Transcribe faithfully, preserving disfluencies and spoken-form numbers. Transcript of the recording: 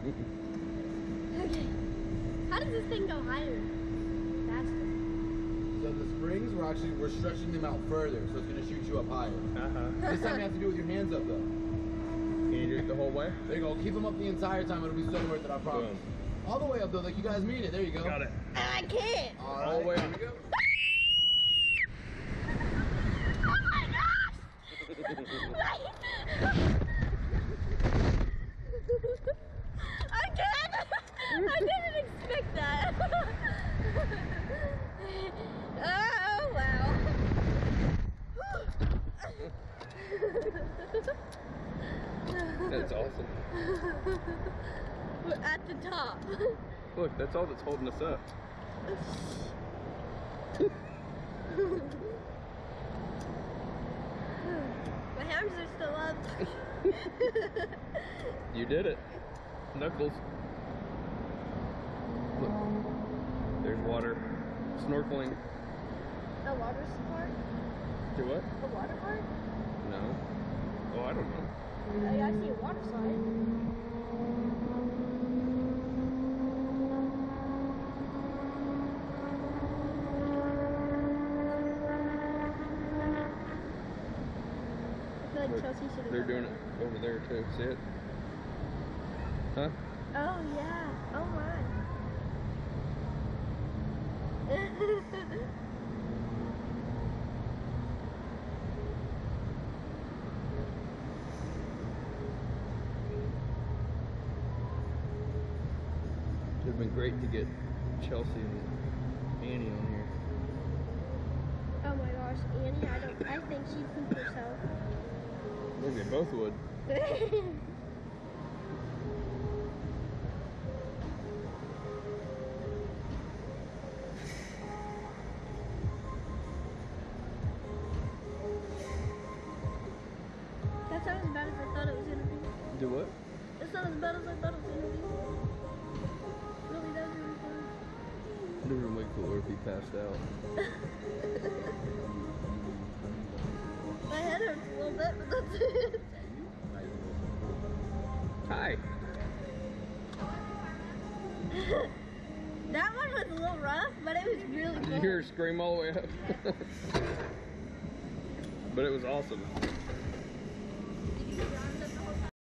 Okay. How does this thing go higher? Faster. So the springs, we're actually, we're stretching them out further, so it's gonna shoot you up higher. Uh-huh. This time you have to do it with your hands up though. Can you do it the whole way? There you go, keep them up the entire time, it'll be so worth it, I promise. Boom. All the way up though, like you guys mean it, there you go. Got it. I can't. All, All the way here up. we go. Oh my gosh! I can't! I didn't expect that. Oh, wow. That's awesome. We're at the top. Look, that's all that's holding us up. My hands are still up. You did it. Knuckles. Look. There's water. Snorkeling. A water sport? Do what? A water park? No. Oh, I don't know. I, I see a water slide. I feel like Look, Chelsea should have they're done doing that. it over there too. See it? Huh? Oh yeah. Oh my. It would have been great to get Chelsea and Annie on here. Oh my gosh, Annie, I don't I think she pooped herself. Maybe they both would. That's not as bad as I thought it was gonna be. Do what? It's not as bad as I thought it was gonna be. Really, that's really fun. It would have been way cooler if he passed out. My head hurts a little bit, but that's it. Hi. That one was a little rough, but it was really Did fun. you hear her scream all the way up? But it was awesome.